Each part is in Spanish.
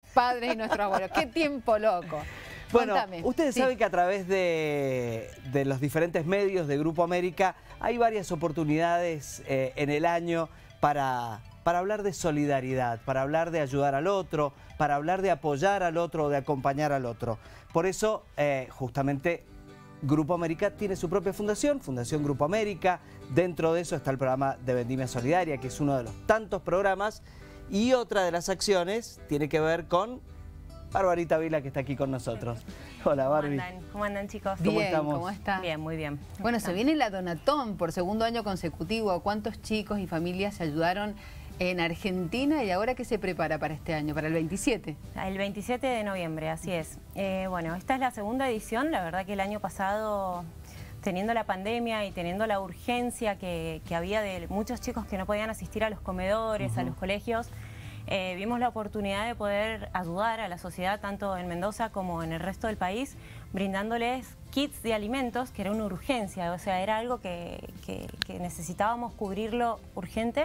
padres y nuestros abuelos. ¡Qué tiempo loco! Bueno, Contame. ustedes saben que a través de los diferentes medios de Grupo América hay varias oportunidades en el año para hablar de solidaridad, para hablar de ayudar al otro, para hablar de apoyar al otro o de acompañar al otro. Por eso, justamente, Grupo América tiene su propia fundación, Fundación Grupo América. Dentro de eso está el programa de Vendimia Solidaria, que es uno de los tantos programas. Y otra de las acciones tiene que ver con Barbarita Vila, que está aquí con nosotros. Hola, Barbie. ¿Cómo andan, chicos? Bien, estamos? ¿cómo está? Bien, muy bien. Bueno, se viene la Donatón por segundo año consecutivo. ¿Cuántos chicos y familias se ayudaron en Argentina y ahora qué se prepara para este año, para el 27? El 27 de noviembre, así es. Bueno, esta es la segunda edición. La verdad que el año pasado, teniendo la pandemia y teniendo la urgencia que había de muchos chicos que no podían asistir a los comedores, a los colegios, vimos la oportunidad de poder ayudar a la sociedad, tanto en Mendoza como en el resto del país, brindándoles kits de alimentos, que era una urgencia, o sea, era algo que necesitábamos cubrirlo urgente.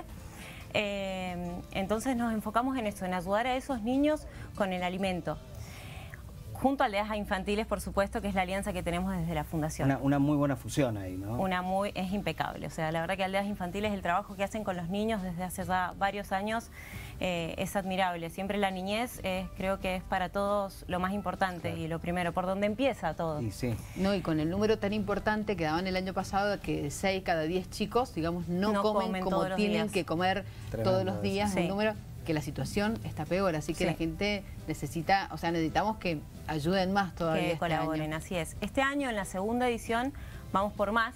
Entonces nos enfocamos en eso, en ayudar a esos niños con el alimento. Junto a Aldeas Infantiles, por supuesto, que es la alianza que tenemos desde la Fundación. Una muy buena fusión ahí, ¿no? Es impecable. O sea, la verdad que Aldeas Infantiles, el trabajo que hacen con los niños desde hace ya varios años es admirable. Siempre la niñez creo que es para todos lo más importante, claro, y lo primero, por donde empieza todo. Y sí. No, y con el número tan importante que daban el año pasado, que 6 cada 10 chicos, digamos, no comen como tienen que comer todos los días, sí, un número que la situación está peor, así que sí, la gente necesita, o sea, necesitamos que ayuden más todavía. Que colaboren, así es. Este año, en la segunda edición, vamos por más.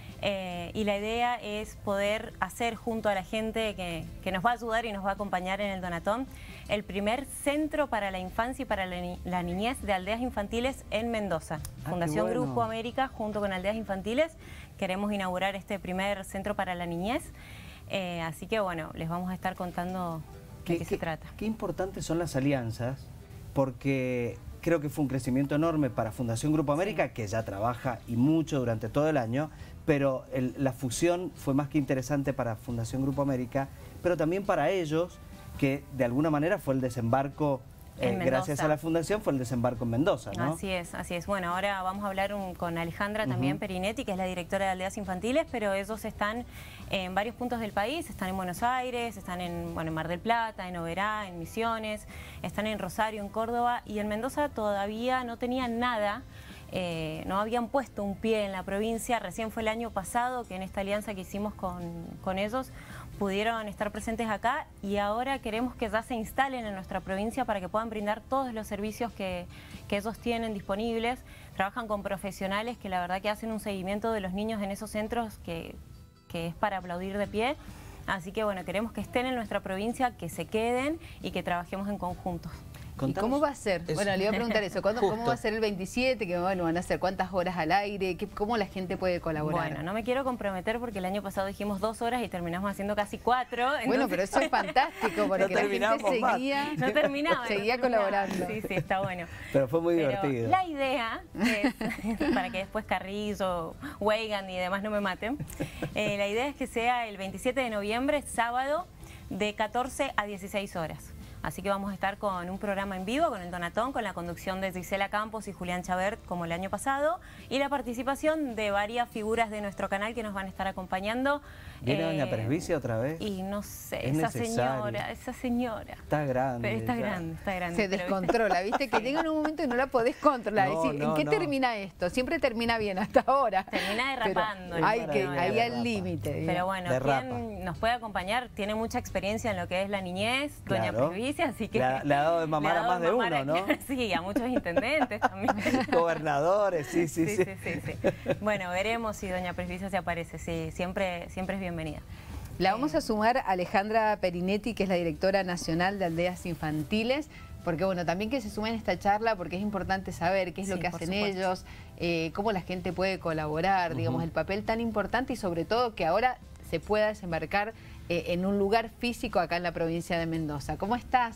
Y la idea es poder hacer junto a la gente que nos va a ayudar y nos va a acompañar en el Donatón, el primer centro para la infancia y para la niñez de Aldeas Infantiles en Mendoza. Fundación bueno. Grupo América, junto con Aldeas Infantiles, queremos inaugurar este primer centro para la niñez. Así que bueno, les vamos a estar contando de qué se trata. Qué importantes son las alianzas, porque creo que fue un crecimiento enorme para Fundación Grupo América, sí, que ya trabaja y mucho durante todo el año, pero la fusión fue más que interesante para Fundación Grupo América, pero también para ellos, que de alguna manera fue el desembarco, gracias a la Fundación, fue el desembarco en Mendoza, ¿no? Así es, así es. Bueno, ahora vamos a hablar con Alejandra también Perinetti, que es la directora de Aldeas Infantiles, pero ellos están en varios puntos del país, están en Buenos Aires, están en Mar del Plata, en Oberá, en Misiones, están en Rosario, en Córdoba, y en Mendoza todavía no tenían nada. No habían puesto un pie en la provincia. Recién fue el año pasado que en esta alianza que hicimos con ellos pudieron estar presentes acá, y ahora queremos que ya se instalen en nuestra provincia para que puedan brindar todos los servicios que ellos tienen disponibles. Trabajan con profesionales que la verdad que hacen un seguimiento de los niños en esos centros que es para aplaudir de pie. Así que bueno, queremos que estén en nuestra provincia, que se queden y que trabajemos en conjunto. ¿Y cómo va a ser? Bueno, le iba a preguntar eso. ¿Cómo va a ser el 27? ¿Qué van a hacer? ¿Cuántas horas al aire? ¿Cómo la gente puede colaborar? Bueno, no me quiero comprometer porque el año pasado dijimos 2 horas y terminamos haciendo casi 4. Entonces... Bueno, pero eso es fantástico porque la gente seguía colaborando. Sí, está bueno. Pero fue muy divertido. La idea es, para que después Carrizo, Weigan y demás no me maten, la idea es que sea el 27 de noviembre, sábado, de 14 a 16 horas. Así que vamos a estar con un programa en vivo, con el Donatón, con la conducción de Gisela Campos y Julián Chabert, como el año pasado, y la participación de varias figuras de nuestro canal que nos van a estar acompañando. ¿Viene doña Presbicia otra vez? Y no sé, es esa necesario. señora. Está grande. Pero está grande. Se descontrola, ¿viste? Que llega un momento y no la podés controlar. No, es decir, ¿en qué termina esto? Siempre termina bien hasta ahora. Termina derrapando. Ahí al límite. Pero bueno, quien nos puede acompañar tiene mucha experiencia en lo que es la niñez, doña Presbicia. Así que le ha dado de mamar a más de uno, ¿no? Sí, a muchos intendentes también. Gobernadores, sí. Bueno, veremos si doña Presbicia se aparece. Sí, siempre es bienvenida. La vamos a sumar a Alejandra Perinetti, que es la directora nacional de Aldeas Infantiles, porque bueno, también que se sumen a esta charla, porque es importante saber qué es lo que hacen ellos, cómo la gente puede colaborar, digamos, el papel tan importante, y sobre todo que ahora se pueda desembarcar en un lugar físico acá en la provincia de Mendoza. ¿Cómo estás?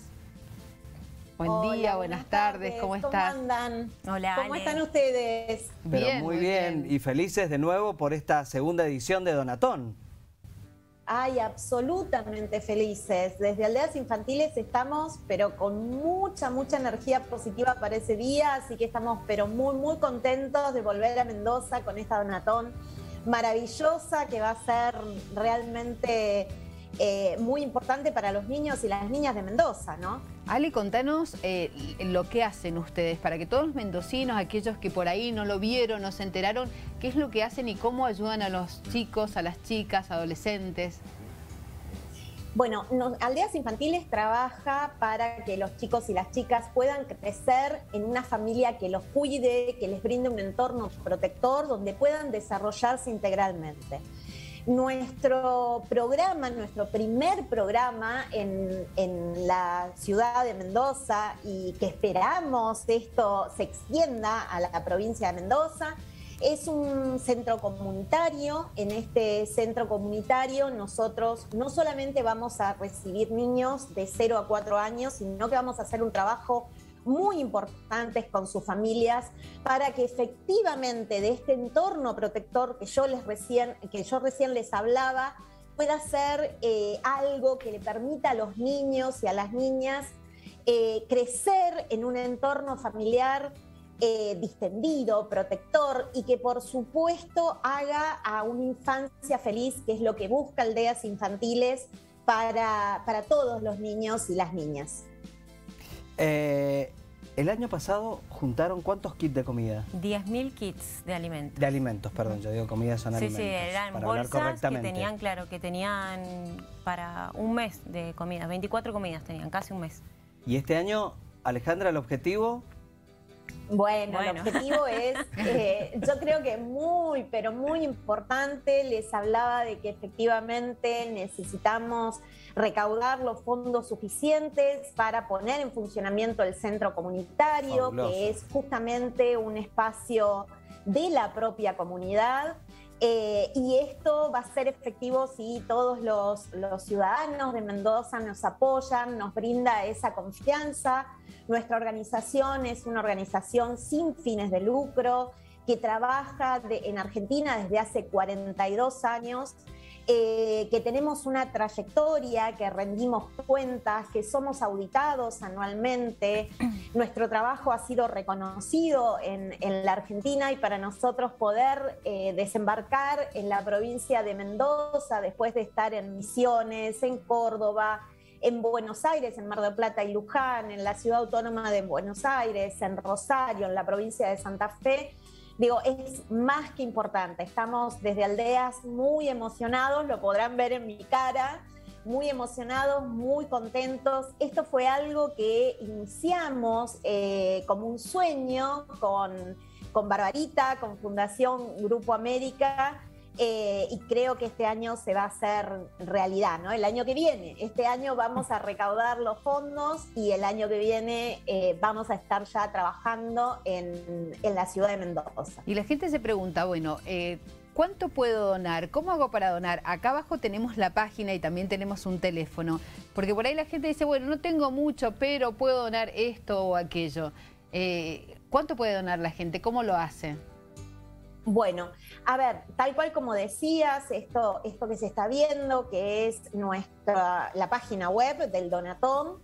Buen día, buenas tardes, ¿cómo estás? ¿Cómo andan? Hola, ¿Cómo están ustedes? Pero muy bien, y felices de nuevo por esta segunda edición de Donatón. Ay, absolutamente felices. Desde Aldeas Infantiles estamos, pero con mucha energía positiva para ese día, así que estamos, pero muy contentos de volver a Mendoza con esta Donatón maravillosa que va a ser realmente muy importante para los niños y las niñas de Mendoza, ¿no? Ali, contanos lo que hacen ustedes para que todos los mendocinos, aquellos que por ahí no lo vieron, no se enteraron, qué es lo que hacen y cómo ayudan a los chicos, a las chicas, adolescentes. Bueno, Aldeas Infantiles trabaja para que los chicos y las chicas puedan crecer en una familia que los cuide, que les brinde un entorno protector donde puedan desarrollarse integralmente. Nuestro programa, nuestro primer programa en la ciudad de Mendoza, y que esperamos esto se extienda a la provincia de Mendoza, es un centro comunitario. En este centro comunitario nosotros no solamente vamos a recibir niños de 0 a 4 años, sino que vamos a hacer un trabajo muy importantes con sus familias para que efectivamente de este entorno protector que yo recién les hablaba pueda ser algo que le permita a los niños y a las niñas crecer en un entorno familiar distendido, protector, y que por supuesto haga a una infancia feliz, que es lo que busca Aldeas Infantiles para todos los niños y las niñas. El año pasado juntaron ¿cuántos kits de comida? 10.000 kits de alimentos. De alimentos, perdón, yo digo comida, son alimentos. Sí, eran para bolsas que tenían, claro, que tenían para un mes de comida, 24 comidas tenían, casi un mes. Y este año, Alejandra, el objetivo... Bueno, el objetivo es, yo creo que pero muy importante. Les hablaba de que efectivamente necesitamos recaudar los fondos suficientes para poner en funcionamiento el centro comunitario, fabuloso, que es justamente un espacio de la propia comunidad. Y esto va a ser efectivo si todos los ciudadanos de Mendoza nos apoyan, nos brinda esa confianza. Nuestra organización es una organización sin fines de lucro que trabaja en Argentina desde hace 42 años, que tenemos una trayectoria, que rendimos cuentas, que somos auditados anualmente. Nuestro trabajo ha sido reconocido en la Argentina, y para nosotros poder desembarcar en la provincia de Mendoza, después de estar en Misiones, en Córdoba, en Buenos Aires, en Mar del Plata y Luján, en la ciudad autónoma de Buenos Aires, en Rosario, en la provincia de Santa Fe, digo, es más que importante. Estamos desde Aldeas muy emocionados, lo podrán ver en mi cara, muy emocionados, muy contentos. Esto fue algo que iniciamos como un sueño con Barbarita, con Fundación Grupo América, y creo que este año se va a hacer realidad, ¿no? El año que viene, este año vamos a recaudar los fondos, y el año que viene vamos a estar ya trabajando en la ciudad de Mendoza. Y la gente se pregunta, bueno, ¿cuánto puedo donar? ¿Cómo hago para donar? Acá abajo tenemos la página y también tenemos un teléfono, porque por ahí la gente dice, bueno, no tengo mucho, pero puedo donar esto o aquello. ¿Cuánto puede donar la gente? ¿Cómo lo hace? Bueno, a ver, tal cual como decías, esto que se está viendo, que es la página web del Donatón,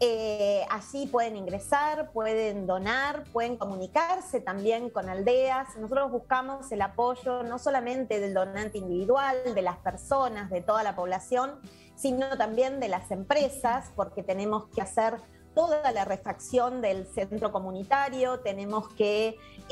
allí pueden ingresar, pueden donar, pueden comunicarse también con Aldeas. Nosotros buscamos el apoyo no solamente del donante individual, de las personas, de toda la población, sino también de las empresas, porque tenemos que hacer toda la refacción del centro comunitario, tenemos que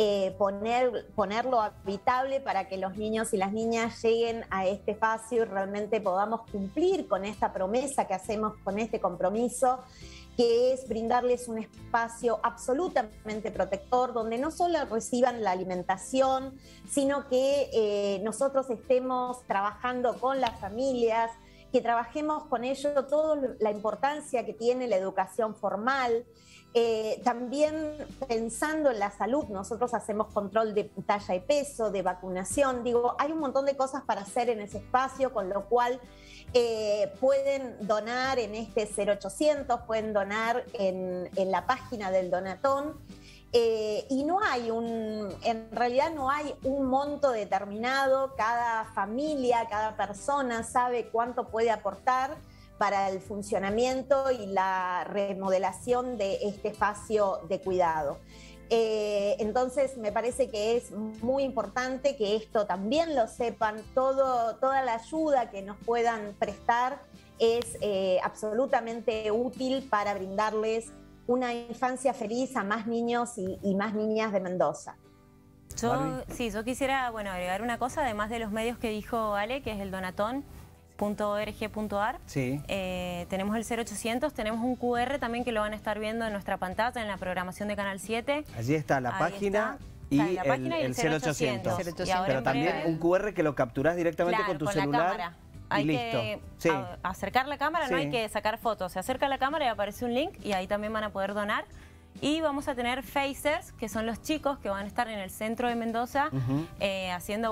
ponerlo habitable para que los niños y las niñas lleguen a este espacio y realmente podamos cumplir con esta promesa que hacemos, con este compromiso, que es brindarles un espacio absolutamente protector, donde no solo reciban la alimentación, sino que nosotros estemos trabajando con las familias, que trabajemos con ellos toda la importancia que tiene la educación formal. También pensando en la salud, nosotros hacemos control de talla y peso, de vacunación. Digo, hay un montón de cosas para hacer en ese espacio, con lo cual pueden donar en este 0800, pueden donar en la página del Donatón. Y no hay en realidad no hay un monto determinado, cada familia, cada persona sabe cuánto puede aportar para el funcionamiento y la remodelación de este espacio de cuidado. Entonces me parece que es muy importante que esto también lo sepan, toda la ayuda que nos puedan prestar es absolutamente útil para brindarles una infancia feliz a más niños y más niñas de Mendoza. Yo quisiera agregar una cosa, además de los medios que dijo Ale, que es el donatón.org.ar. Sí. Tenemos el 0800, tenemos un QR también que lo van a estar viendo en nuestra pantalla, en la programación de Canal 7. Allí está la página. Y el 0800. Pero también un QR que lo capturás directamente con tu celular. Hay listo. que acercar la cámara, no hay que sacar fotos. Se acerca la cámara y aparece un link y ahí también van a poder donar. Y vamos a tener Facers, que son los chicos que van a estar en el centro de Mendoza haciendo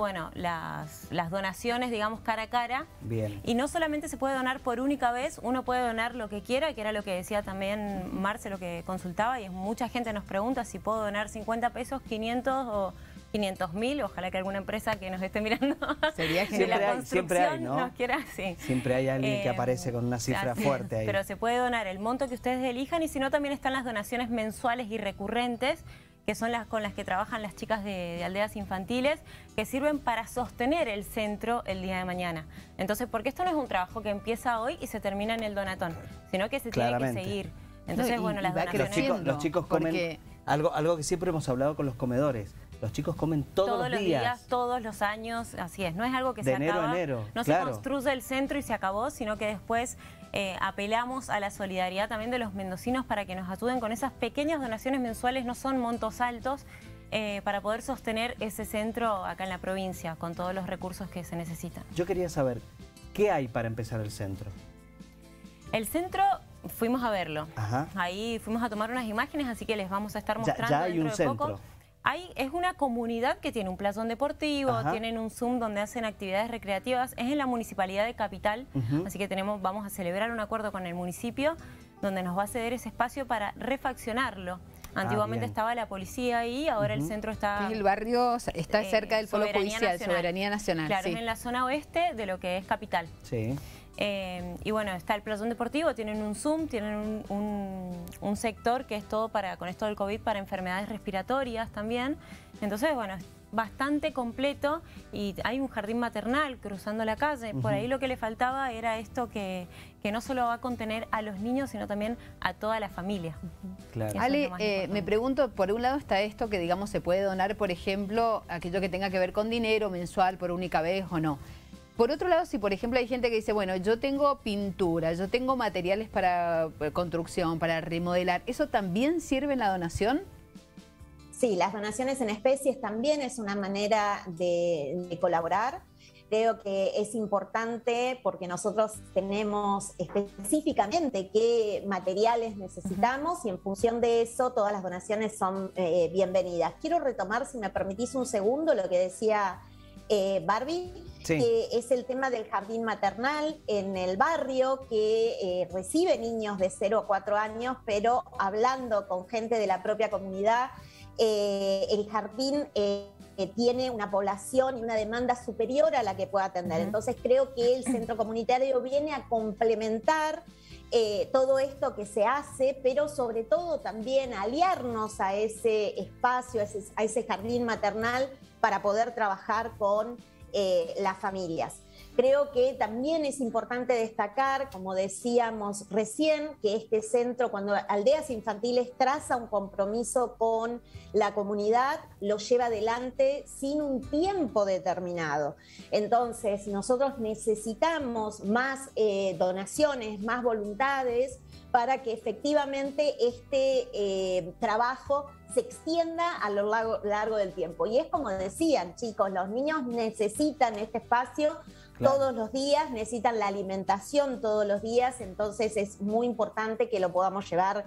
las donaciones, digamos, cara a cara. Bien. Y no solamente se puede donar por única vez, uno puede donar lo que quiera, que era lo que decía también Marce, lo que consultaba, y mucha gente nos pregunta si puedo donar 50 pesos, 500 o 500.000, ojalá que alguna empresa que nos esté mirando sería genial. Siempre hay, ¿no? nos quiera, sí. Siempre hay alguien que aparece con una cifra fuerte ahí. Pero se puede donar el monto que ustedes elijan, y si no, también están las donaciones mensuales y recurrentes, que son las con las que trabajan las chicas de aldeas infantiles, que sirven para sostener el centro el día de mañana. Entonces, porque esto no es un trabajo que empieza hoy y se termina en el donatón, sino que se tiene que seguir. Entonces, las donaciones... Los chicos comen algo que siempre hemos hablado con los comedores. Los chicos comen todos los días, todos los años, así es. No es algo que se acaba. De enero a enero. No se construye el centro y se acabó, sino que después apelamos a la solidaridad también de los mendocinos para que nos ayuden con esas pequeñas donaciones mensuales, no son montos altos, para poder sostener ese centro acá en la provincia con todos los recursos que se necesitan. Yo quería saber, ¿qué hay para empezar el centro? El centro... Fuimos a verlo. Ahí fuimos a tomar unas imágenes, así que les vamos a estar mostrando ya hay dentro un de poco. centro. Es una comunidad que tiene un playón deportivo, tienen un Zoom donde hacen actividades recreativas. Es en la Municipalidad de Capital, así que vamos a celebrar un acuerdo con el municipio donde nos va a ceder ese espacio para refaccionarlo. Antiguamente estaba la policía ahí, ahora el centro está... El barrio está cerca del Polo Judicial, Soberanía Nacional. Claro, es en la zona oeste de lo que es Capital. Sí. Y está el playón deportivo, tienen un Zoom, tienen un sector que es todo con esto del COVID para enfermedades respiratorias también. Entonces, es bastante completo, y hay un jardín maternal cruzando la calle. Por ahí lo que le faltaba era esto que no solo va a contener a los niños, sino también a toda la familia. Claro. Ale, me pregunto, por un lado está esto que, digamos, se puede donar, por ejemplo, aquello que tenga que ver con dinero mensual por única vez o no. Por otro lado, si por ejemplo hay gente que dice, bueno, yo tengo pintura, yo tengo materiales para construcción, para remodelar, ¿eso también sirve en la donación? Sí, las donaciones en especies también es una manera de colaborar. Creo que es importante porque nosotros tenemos específicamente qué materiales necesitamos y en función de eso todas las donaciones son bienvenidas. Quiero retomar, si me permitís un segundo, lo que decía Barbie. Sí. Es el tema del jardín maternal en el barrio que recibe niños de 0 a 4 años, pero hablando con gente de la propia comunidad, el jardín tiene una población y una demanda superior a la que puede atender. Entonces creo que el centro comunitario viene a complementar todo esto que se hace, pero sobre todo también aliarnos a ese espacio, a ese jardín maternal para poder trabajar con las familias. Creo que también es importante destacar, como decíamos recién, que este centro, cuando Aldeas Infantiles traza un compromiso con la comunidad, lo lleva adelante sin un tiempo determinado. Entonces, nosotros necesitamos más donaciones, más voluntades, para que efectivamente este trabajo se extienda a lo largo del tiempo. Y es como decían, chicos, los niños necesitan este espacio todos los días, necesitan la alimentación todos los días, entonces es muy importante que lo podamos llevar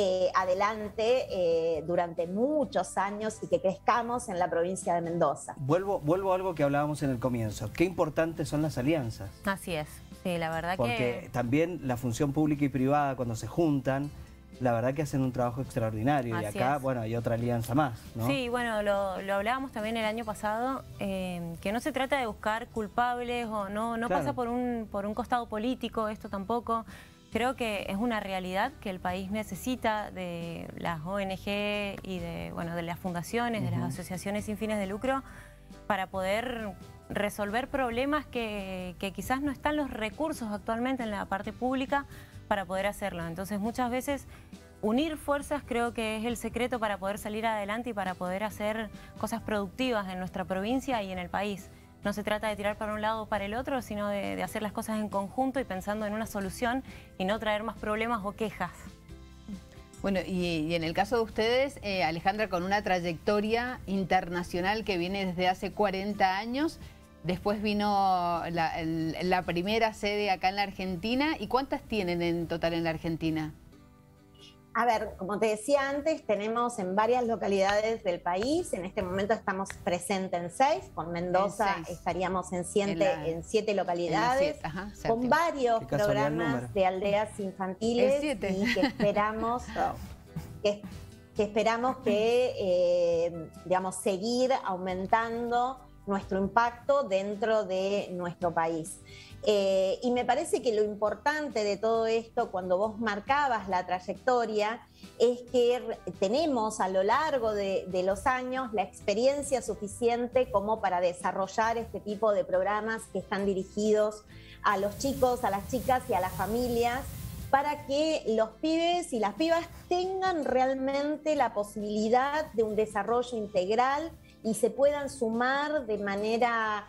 adelante durante muchos años y que crezcamos en la provincia de Mendoza. Vuelvo a algo que hablábamos en el comienzo. Qué importantes son las alianzas. Así es, sí, la verdad porque también la función pública y privada, cuando se juntan, la verdad que hacen un trabajo extraordinario. Así y acá, es. bueno, hay otra alianza más, ¿no? Sí, bueno, lo hablábamos también el año pasado, que no se trata de buscar culpables o no Claro. pasa por un costado político, esto tampoco. Creo que es una realidad que el país necesita de las ONG y de las fundaciones, de las asociaciones sin fines de lucro, para poder resolver problemas que quizás no están los recursos actualmente en la parte pública para poder hacerlo. Entonces, muchas veces unir fuerzas creo que es el secreto para poder salir adelante y para poder hacer cosas productivas en nuestra provincia y en el país. No se trata de tirar para un lado o para el otro, sino de hacer las cosas en conjunto y pensando en una solución y no traer más problemas o quejas. Bueno, y en el caso de ustedes, Alejandra, con una trayectoria internacional que viene desde hace 40 años, después vino la primera sede acá en la Argentina. ¿Y cuántas tienen en total en la Argentina? A ver, como te decía antes, tenemos en varias localidades del país. En este momento estamos presentes en 6. Con Mendoza estaríamos en 7 localidades. Con varios programas de aldeas infantiles. Y que esperamos digamos, seguir aumentando nuestro impacto dentro de nuestro país. Y me parece que lo importante de todo esto, cuando vos marcabas la trayectoria, es que tenemos a lo largo de los años la experiencia suficiente como para desarrollar este tipo de programas que están dirigidos a los chicos, a las chicas y a las familias, para que los pibes y las pibas tengan realmente la posibilidad de un desarrollo integral y se puedan sumar de manera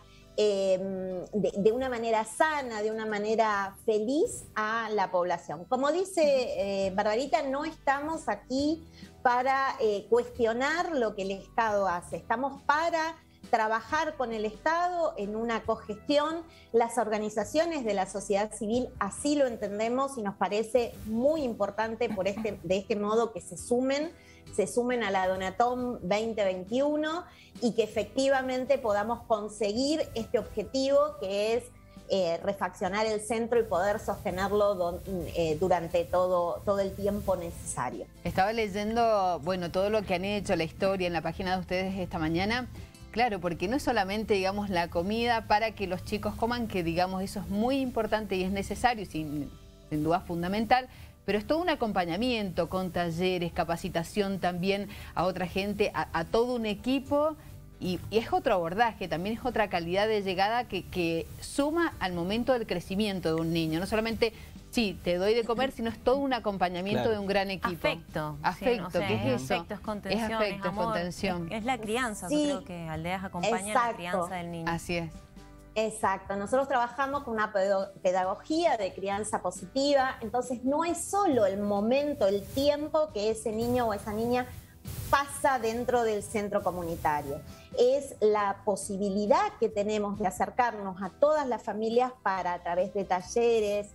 de una manera sana, de una manera feliz a la población. Como dice Barbarita, no estamos aquí para cuestionar lo que el Estado hace, estamos para trabajar con el Estado en una cogestión. Las organizaciones de la sociedad civil así lo entendemos y nos parece muy importante de este modo que se sumen a la Donatom 2021 y que efectivamente podamos conseguir este objetivo que es refaccionar el centro y poder sostenerlo durante todo el tiempo necesario. Estaba leyendo, bueno, todo lo que han hecho, la historia en la página de ustedes esta mañana. Claro, porque no es solamente, digamos, la comida para que los chicos coman, que, digamos, eso es muy importante y es necesario, sin duda fundamental, pero es todo un acompañamiento con talleres, capacitación también a otra gente, a todo un equipo, y es otro abordaje, también es otra calidad de llegada que suma al momento del crecimiento de un niño. No solamente, sí, te doy de comer, sino es todo un acompañamiento de un gran equipo. Afecto, ¿qué es eso? Afecto, es contención, es afecto, es amor, contención. Es la crianza, Sí, yo creo que Aldeas acompaña la crianza del niño. Así es. Exacto, nosotros trabajamos con una pedagogía de crianza positiva, entonces no es solo el momento, el tiempo que ese niño o esa niña pasa dentro del centro comunitario. Es la posibilidad que tenemos de acercarnos a todas las familias para, a través de talleres,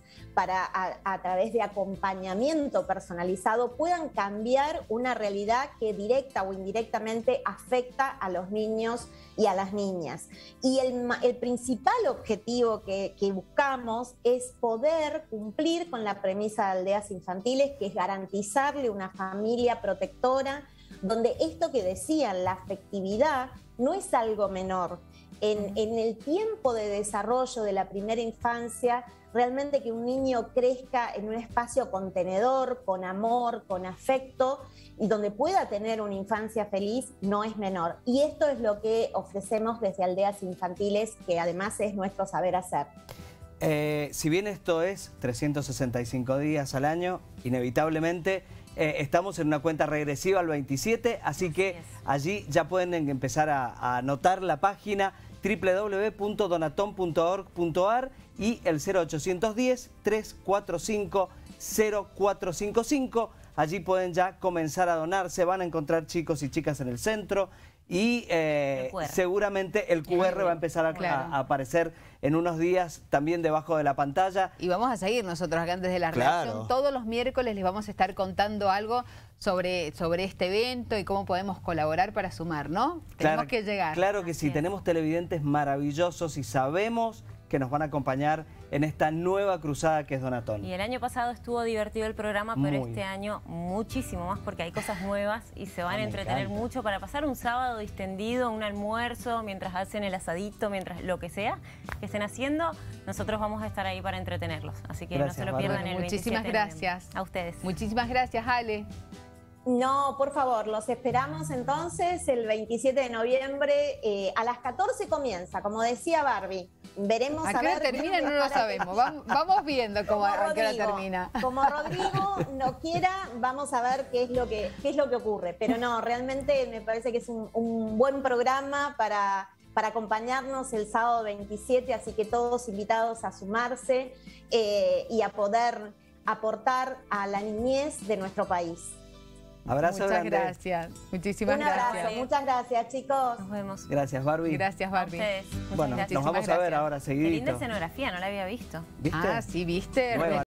a través de acompañamiento personalizado, puedan cambiar una realidad que directa o indirectamente afecta a los niños y a las niñas. Y el principal objetivo que buscamos es poder cumplir con la premisa de aldeas infantiles, que es garantizarle una familia protectora, donde esto que decían, la afectividad, no es algo menor. En el tiempo de desarrollo de la primera infancia, realmente que un niño crezca en un espacio contenedor, con amor, con afecto, y donde pueda tener una infancia feliz, no es menor. Y esto es lo que ofrecemos desde Aldeas Infantiles, que además es nuestro saber hacer. Si bien esto es 365 días al año, inevitablemente estamos en una cuenta regresiva al 27, así que allí ya pueden empezar a anotar la página www.donatom.org.ar y el 0810-345-0455. Allí pueden ya comenzar a donarse, van a encontrar chicos y chicas en el centro y seguramente el QR va a empezar a aparecer en unos días también debajo de la pantalla. Y vamos a seguir nosotros acá desde la redacción. Todos los miércoles les vamos a estar contando algo sobre este evento y cómo podemos colaborar para sumar, ¿no? Tenemos que llegar. Claro que sí, tenemos televidentes maravillosos y sabemos que nos van a acompañar en esta nueva cruzada que es Donatón. Y el año pasado estuvo divertido el programa, pero este año muchísimo más porque hay cosas nuevas y se van a entretener mucho para pasar un sábado distendido, un almuerzo, mientras hacen el asadito, mientras lo que sea que estén haciendo, nosotros vamos a estar ahí para entretenerlos. Así que no se lo pierdan el 27 de noviembre. Muchísimas gracias. A ustedes. Muchísimas gracias, Ale. No, por favor, los esperamos entonces el 27 de noviembre a las 14 comienza, como decía Barbie. Veremos ¿A qué hora termina? No lo sabemos. Vamos viendo a qué hora termina. Como Rodrigo no quiera, vamos a ver qué es lo que ocurre. Pero no, realmente me parece que es un buen programa para acompañarnos el sábado 27, así que todos invitados a sumarse y a poder aportar a la niñez de nuestro país. Abrazo grande. Muchas gracias. Muchísimas gracias. Un abrazo. Muchas gracias, chicos. Nos vemos. Gracias, Barbie. Gracias, Barbie. A ustedes. Bueno, gracias. nos vamos a ver ahora Qué linda seguidito. escenografía, no la había visto. ¿Viste? Ah, sí, ¿viste? Nueva.